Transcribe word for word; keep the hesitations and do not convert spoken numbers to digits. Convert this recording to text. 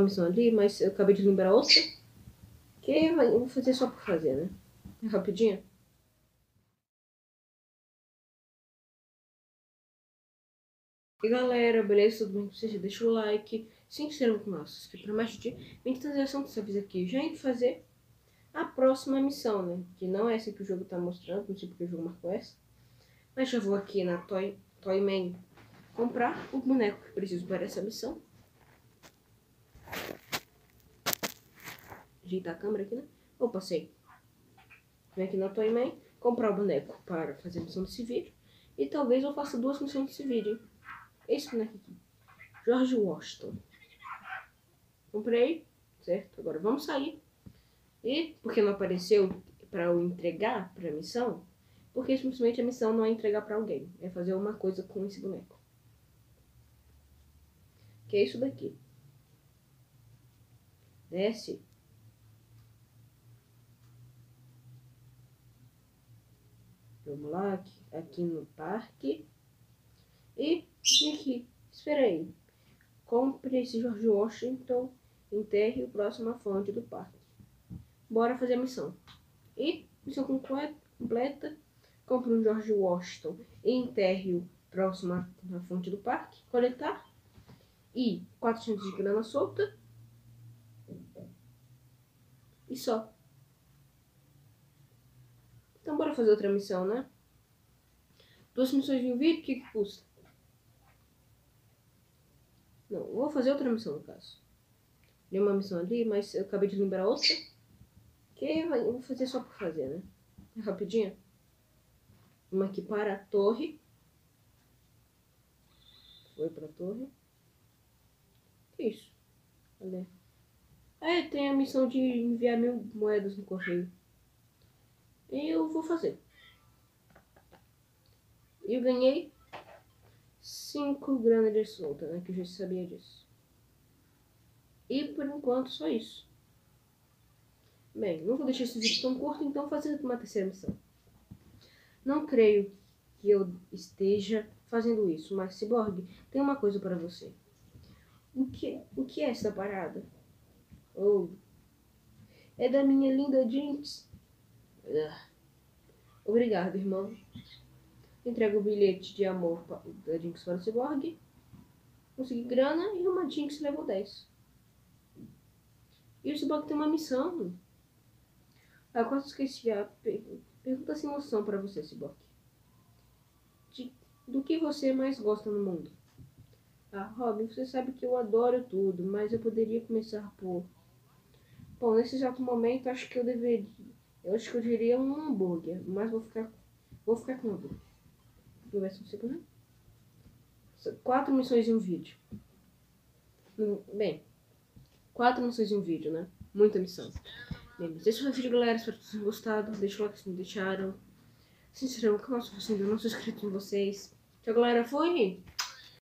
missão ali, mas eu acabei de lembrar outra. Que eu vou fazer só por fazer, né? É rapidinho. E galera, beleza? Tudo bem com vocês? Deixa o like, se inscreva no canal, se inscreva para mais de vinte transações que você fez aqui. Já indo fazer a próxima missão, né? Que não é essa que o jogo tá mostrando, não sei porque o jogo marcou essa. Mas já vou aqui na Toy, Toyman comprar o boneco que preciso para essa missão. Ajeitar a câmera aqui, né? Opa, passei. Vem aqui na Toyman, comprar o boneco para fazer a missão desse vídeo. E talvez eu faça duas missões desse vídeo, hein? Esse boneco aqui. George Washington. Comprei, certo? Agora vamos sair. E porque não apareceu para eu entregar para a missão, porque simplesmente a missão não é entregar para alguém, é fazer uma coisa com esse boneco. Que é isso daqui. Desce. Vamos lá, aqui, aqui no parque. E aqui, espera aí. Compre esse George Washington, enterre o próximo à fonte do parque. Bora fazer a missão. E, missão completa, compre um George Washington e enterre o próximo à fonte do parque. Coletar. E quatrocentos de grana solta. E só. Então bora fazer outra missão, né? Duas missões em um vídeo, o que que custa? Não, vou fazer outra missão no caso. Tem uma missão ali, mas eu acabei de lembrar outra. Que eu vou fazer só por fazer, né? É rapidinho. Uma aqui para a torre. Foi para a torre. Que isso? Olha. É, tem a missão de enviar mil moedas no correio. E eu vou fazer. Eu ganhei cinco granas de solta, né? Que eu já sabia disso. E por enquanto só isso. Bem, não vou deixar esse vídeo tão curto, então vou fazer uma terceira missão. Não creio que eu esteja fazendo isso, mas Cyborg, tem uma coisa para você. O que, o que é essa parada? Oh, é da minha linda Jinx. Ah. Obrigado, irmão. Entrega o bilhete de amor da Jinx para o Cyborg. Consegui grana e uma Jinx level dez. E o Cyborg tem uma missão. Ah, eu quase esqueci a pergunta sem noção para você, Cyborg. De, do que você mais gosta no mundo? Ah, Robin, você sabe que eu adoro tudo, mas eu poderia começar por... Bom, nesse exato momento, acho que eu deveria... Eu acho que eu diria um hambúrguer, mas vou ficar... Vou ficar com hambúrguer. Vou ver se você consegue. Quatro missões em um vídeo. Bem, quatro missões em um vídeo, né? Muita missão. Bem, mas esse foi o vídeo, galera. Espero que vocês tenham gostado. Deixa o like se não deixaram. Se inscrevam no canal se você ainda não se inscrito em vocês. Tchau, galera. Fui!